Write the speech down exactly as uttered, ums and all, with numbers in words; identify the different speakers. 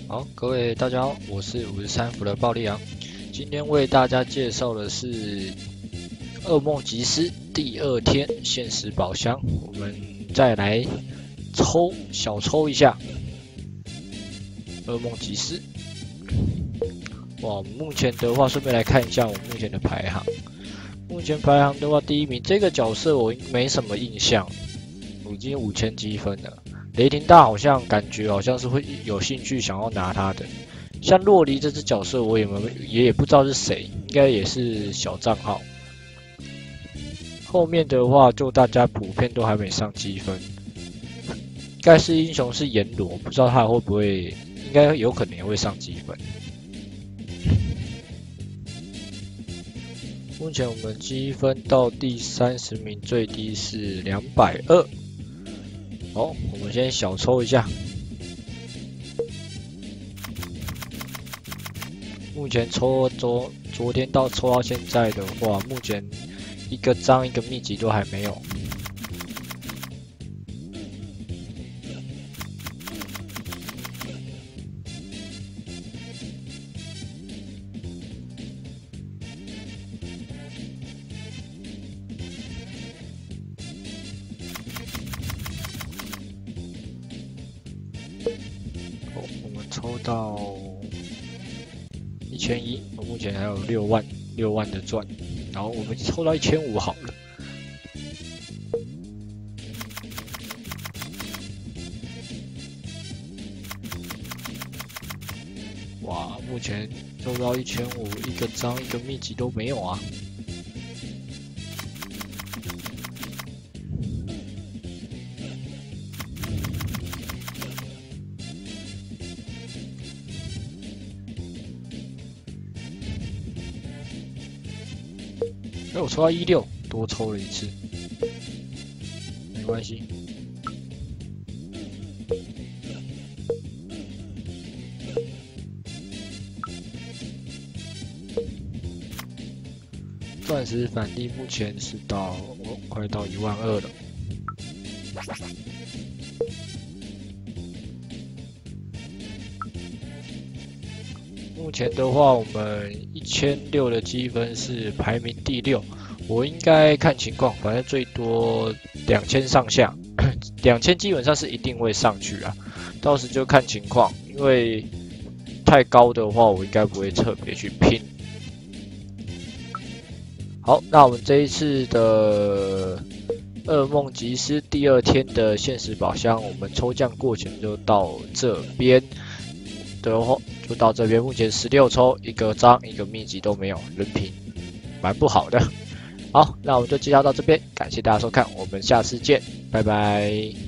Speaker 1: 好，各位大家好，我是五十三伏的暴力昂，今天为大家介绍的是《噩梦集市》第二天限时宝箱，我们再来抽小抽一下《噩梦集市》。哇，目前的话，顺便来看一下我目前的排行。目前排行的话，第一名这个角色我没什么印象，我已经五千积分了。雷霆大好像感觉好像是会有兴趣想要拿他的，像洛黎这只角色我也没也也不知道是谁，应该也是小账号。后面的话就大家普遍都还没上积分，盖世英雄是阎罗，不知道他会不会，应该有可能也会上积分。目前我们积分到第三十名，最低是两百二十。好，我们先小抽一下。目前抽昨昨天到抽到现在的话，目前一个章一个秘籍都还没有。我们抽到一千一，我目前还有六万六万的赚，然后我们抽到一千五好了。哇，目前抽到一千五，一个章一个秘籍都没有啊。哎，我抽到一六，多抽了一次，没关系。钻石反例目前是到我快到一万二了。目前的话，我们一千六的积分是排名第六，我应该看情况，反正最多两千上下，两千基本上是一定会上去啊，到时就看情况，因为太高的话，我应该不会特别去拼。好，那我们这一次的噩梦集市第二天的限时宝箱，我们抽奖过程就到这边的话。就到这边，目前十六抽，一个章一个秘籍都没有，人品蛮不好的。好，那我们就介绍到这边，感谢大家收看，我们下次见，拜拜。